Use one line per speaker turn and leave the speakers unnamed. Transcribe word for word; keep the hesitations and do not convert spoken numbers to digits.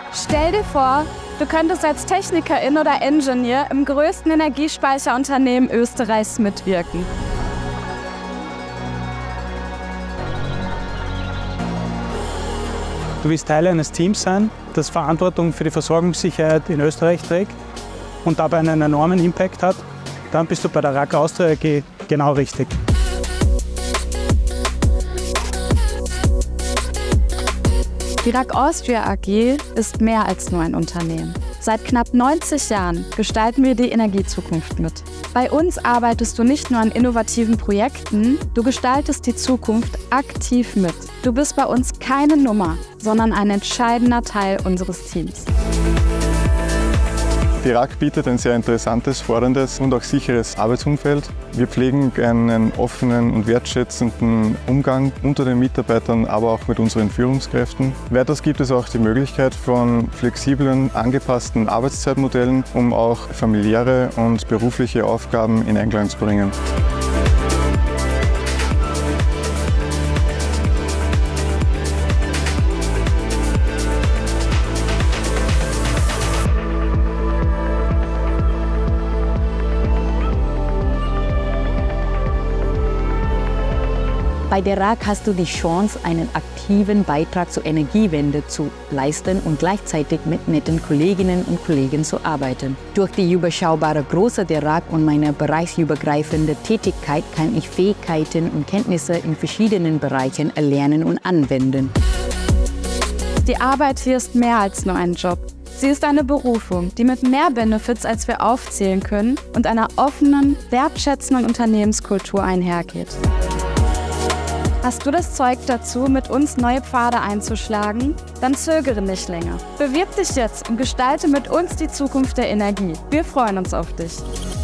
Stell dir vor, du könntest als Technikerin oder Ingenieur im größten Energiespeicherunternehmen Österreichs mitwirken.
Du willst Teil eines Teams sein, das Verantwortung für die Versorgungssicherheit in Österreich trägt und dabei einen enormen Impact hat, dann bist du bei der R A K Austria A G genau richtig.
Die R A K Austria A G ist mehr als nur ein Unternehmen. Seit knapp neunzig Jahren gestalten wir die Energiezukunft mit. Bei uns arbeitest du nicht nur an innovativen Projekten, du gestaltest die Zukunft aktiv mit. Du bist bei uns keine Nummer, sondern ein entscheidender Teil unseres Teams.
Die R A K bietet ein sehr interessantes, forderndes und auch sicheres Arbeitsumfeld. Wir pflegen einen offenen und wertschätzenden Umgang unter den Mitarbeitern, aber auch mit unseren Führungskräften. Weiters gibt es auch die Möglichkeit von flexiblen, angepassten Arbeitszeitmodellen, um auch familiäre und berufliche Aufgaben in Einklang zu bringen.
Bei der R A K hast du die Chance, einen aktiven Beitrag zur Energiewende zu leisten und gleichzeitig mit netten Kolleginnen und Kollegen zu arbeiten. Durch die überschaubare Größe der R A K und meine bereichsübergreifende Tätigkeit kann ich Fähigkeiten und Kenntnisse in verschiedenen Bereichen erlernen und anwenden.
Die Arbeit hier ist mehr als nur ein Job. Sie ist eine Berufung, die mit mehr Benefits, als wir aufzählen können, und einer offenen, wertschätzenden Unternehmenskultur einhergeht. Hast du das Zeug dazu, mit uns neue Pfade einzuschlagen? Dann zögere nicht länger. Bewirb dich jetzt und gestalte mit uns die Zukunft der Energie. Wir freuen uns auf dich.